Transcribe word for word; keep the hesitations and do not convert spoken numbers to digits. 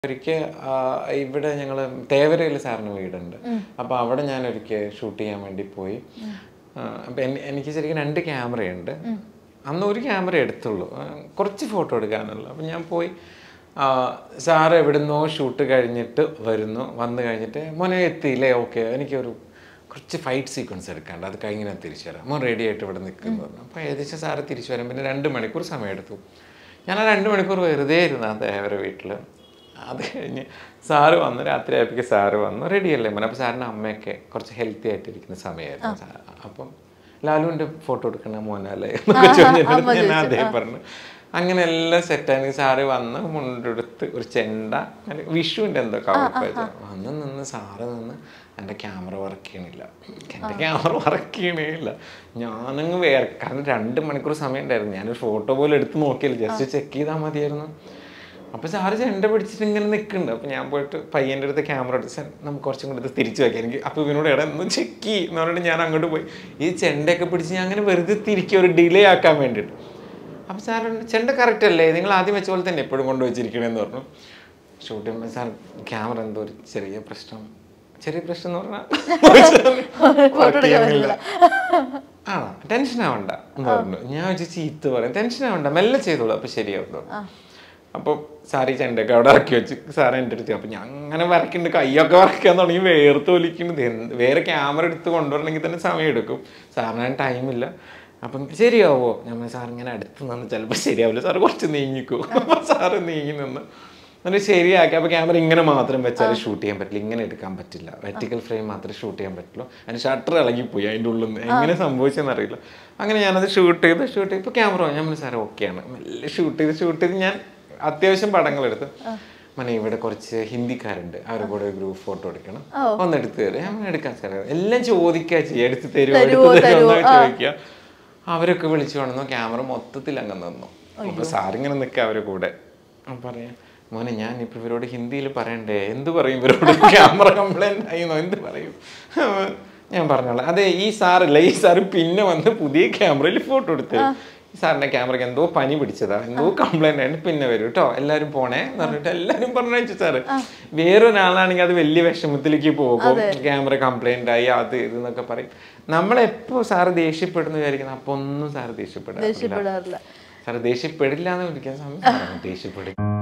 ഒരിക്കൽ ഇവിടെ ഞങ്ങൾ തേവരയിൽ സാറിന് വീടുണ്ട്. അപ്പോൾ അവിടെ ഞാൻ ഒരിക്കൽ ഷൂട്ട് ചെയ്യാൻ വേണ്ടി പോയി. അപ്പം എനിക്ക് ശരിക്കും രണ്ട് ക്യാമറയുണ്ട്. അന്ന് ഒരു ക്യാമറ എടുത്തുള്ളൂ, കുറച്ച് ഫോട്ടോ എടുക്കാനുള്ളൂ. അപ്പം ഞാൻ പോയി, സാറ് എവിടുന്നോ ഷൂട്ട് കഴിഞ്ഞിട്ട് വരുന്നു. വന്നു കഴിഞ്ഞിട്ട് മോനെ എത്തിയില്ലേ, ഓക്കെ എനിക്കൊരു കുറച്ച് ഫൈറ്റ് സീക്വൻസ് എടുക്കാണ്ട്, അത് കഴിഞ്ഞ് ഞാൻ തിരിച്ചു വരാം, മോൻ റെഡി ആയിട്ട് ഇവിടെ നിൽക്കുന്നു പറഞ്ഞു. അപ്പോൾ ഏകദേശം സാറ് തിരിച്ചു വരാൻ പിന്നെ രണ്ട് മണിക്കൂർ സമയം എടുത്തു. ഞാൻ ആ രണ്ട് മണിക്കൂർ വെറുതെ ഇരുന്നു ആ തേവര വീട്ടിൽ. അത് കഴിഞ്ഞ് സാറ് വന്നു, രാത്രി ആയപ്പോഴേക്ക് സാറ് വന്നു, റെഡിയല്ലേ മോനെ. അപ്പോൾ സാറിൻ്റെ അമ്മയൊക്കെ കുറച്ച് ഹെൽത്തി ആയിട്ടിരിക്കുന്ന സമയമായിരുന്നു. അപ്പം ലാലുവിൻ്റെ ഫോട്ടോ എടുക്കണ മോനല്ലേ എന്നൊക്കെ ചോദിച്ചിട്ട് ഞാൻ അതേ പറഞ്ഞു. അങ്ങനെ എല്ലാം സെറ്റായി. സാറ് വന്ന് മുണ്ടെടുത്ത് ഒരു ചെണ്ട, വിഷുവിൻ്റെ എന്തോ കവർ വന്ന് നിന്ന് സാറ് നിന്ന് എൻ്റെ ക്യാമറ വർക്ക് ചെയ്യണില്ല, എൻ്റെ ക്യാമറ വർക്ക് ചെയ്യണില്ല. ഞാനങ്ങ് വേർക്കാൻ രണ്ട് മണിക്കൂർ സമയം ഉണ്ടായിരുന്നു. ഞാനൊരു ഫോട്ടോ പോലും എടുത്ത് നോക്കിയില്ല, ജസ്റ്റ് ചെക്ക് ചെയ്താൽ മതിയായിരുന്നു. അപ്പോൾ സാറ് ചെണ്ട പിടിച്ചിട്ട് ഇങ്ങനെ നിൽക്കുന്നുണ്ട്. അപ്പോൾ ഞാൻ പോയിട്ട് പയ്യൻ്റെ അടുത്ത് ക്യാമറ എടുത്ത്, സാർ നമുക്ക് കുറച്ചും കൂടെ ഇത് തിരിച്ചു വയ്ക്കാം എനിക്ക്. അപ്പോൾ ഇവനോട് ഇടം ഒന്ന് ചെക്ക് ചെയ്യും എന്ന് പറഞ്ഞിട്ട് ഞാൻ അങ്ങോട്ട് പോയി ഈ ചെണ്ടയൊക്കെ പിടിച്ച് ഞാൻ അങ്ങനെ വെറുതെ തിരിക്കുക, ഒരു ഡിലേ ആക്കാൻ വേണ്ടിയിട്ട്. അപ്പോൾ സാർ ചെണ്ട കറക്റ്റ് അല്ലേ, നിങ്ങൾ ആദ്യം വെച്ച പോലെ തന്നെ എപ്പോഴും കൊണ്ടുവച്ചിരിക്കണമെന്ന് പറഞ്ഞു. ഷൂട്ട് ചെയ്യുമ്പോൾ സാർ ക്യാമറ എന്തോ ഒരു ചെറിയ പ്രശ്നം, ചെറിയ പ്രശ്നം എന്ന് പറഞ്ഞാൽ ആ ടെൻഷൻ ആവണ്ട എന്ന് പറഞ്ഞു. ഞാൻ വെച്ച് ചീത്ത പറയാം, ടെൻഷൻ ആവണ്ട മെല്ലെ ചെയ്തോളൂ, അപ്പോൾ ശരിയാവുള്ളൂ. അപ്പോൾ സാറി ചെണ്ടൊക്കെ അവിടെ ഇറക്കി വെച്ച് സാറ് എൻ്റെ അടുത്ത്. അപ്പം ഞാൻ അങ്ങനെ വരയ്ക്കുന്നുണ്ട്, കൈയൊക്കെ വരയ്ക്കാൻ തുടങ്ങി, വേർത്ത് ഒലിക്കുന്നത്. എന്ത് വേറെ ക്യാമറ എടുത്ത് കൊണ്ടുവരണമെങ്കിൽ തന്നെ സമയം എടുക്കും, സാറിന് ടൈമില്ല. അപ്പം ശരിയാവോ ഞാൻ സാർ ഇങ്ങനെ അടുത്ത് നിന്ന് ചിലപ്പോൾ ശരിയാവില്ല, സാറ് കുറച്ച് നീങ്ങിക്കും. അപ്പോൾ സാറ് നീങ്ങി നിന്ന് എന്നിട്ട് ശരിയാക്കി. അപ്പോൾ ക്യാമറ ഇങ്ങനെ മാത്രം വെച്ചാൽ ഷൂട്ട് ചെയ്യാൻ പറ്റില്ല, ഇങ്ങനെ എടുക്കാൻ പറ്റില്ല, വെർട്ടിക്കൽ ഫ്രെയിം മാത്രമേ ഷൂട്ട് ചെയ്യാൻ പറ്റുള്ളൂ. അതിന് ഷട്ടർ ഇളകിപ്പോയി അതിൻ്റെ ഉള്ളിൽ നിന്ന്, എങ്ങനെ സംഭവിച്ചെന്ന് അറിയില്ല. അങ്ങനെ ഞാനത് ഷൂട്ട് ചെയ്ത് ഷൂട്ട് ചെയ്ത് ഇപ്പോൾ ക്യാമറ ഞാൻ സാർ ഓക്കെയാണ്. മെല്ലെ ഷൂട്ട് ചെയ്ത് ഷൂട്ട് ചെയ്ത് ഞാൻ അത്യാവശ്യം പടങ്ങളെടുത്ത്. മനെ ഇവിടെ കുറച്ച് ഹിന്ദിക്കാരുണ്ട്, അവരുടെ കൂടെ ഒരു ഗ്രൂപ്പ് ഫോട്ടോ എടുക്കണം, ഒന്ന് എടുത്ത് തരും. ഞാൻ എടുക്കാൻ സാർ എല്ലാം ചോദിക്കുക ചെയ്യുക, എടുത്ത് തരുമോ എടുത്ത് തരുമോ എന്നൊക്കെ ചോദിക്കുക. അവരൊക്കെ വിളിച്ചു കൊണ്ടുവന്നു, ക്യാമറ മൊത്തത്തിൽ അങ്ങ് നിന്നു. അപ്പോൾ സാറിങ്ങനെ നിൽക്കുക അവരുടെ കൂടെ. പറയാം മോനെ ഞാൻ ഇപ്പം ഇവരോട് ഹിന്ദിയിൽ പറയണ്ടേ, എന്ത് പറയും ഇവരോട്, ക്യാമറ കംപ്ലൈൻറ്റ് ആയിന്നോ എന്ത് പറയും. ഞാൻ പറഞ്ഞോളാം. അതെ ഈ സാറല്ല, ഈ സാറ് പിന്നെ വന്ന് പുതിയ ക്യാമറയിൽ ഫോട്ടോ എടുത്ത്, ഈ സാറിൻ്റെ ക്യാമറയ്ക്ക് എന്തോ പനി പിടിച്ചതാ, എന്തോ കംപ്ലൈൻറ്റ് ആയിട്ട് പിന്നെ വരും കേട്ടോ, എല്ലാവരും പോണേ എന്ന് പറഞ്ഞിട്ട് എല്ലാവരും പറഞ്ഞു. സാറ് വേറൊരാളാണെങ്കിൽ അത് വലിയ വിഷമത്തിലേക്ക് പോകും, ക്യാമറ കംപ്ലൈൻ്റ് ആയി അത് ഇതെന്നൊക്കെ പറയും. നമ്മളെപ്പോ സാറ് ദേഷ്യപ്പെടുന്നു വിചാരിക്കുന്നത്, അപ്പൊ ഒന്നും സാറ് ദേഷ്യപ്പെടാറില്ല. സാറ് ദേഷ്യപ്പെടില്ല എന്ന് വിളിക്കാൻ സമയം ദേഷ്യപ്പെടും.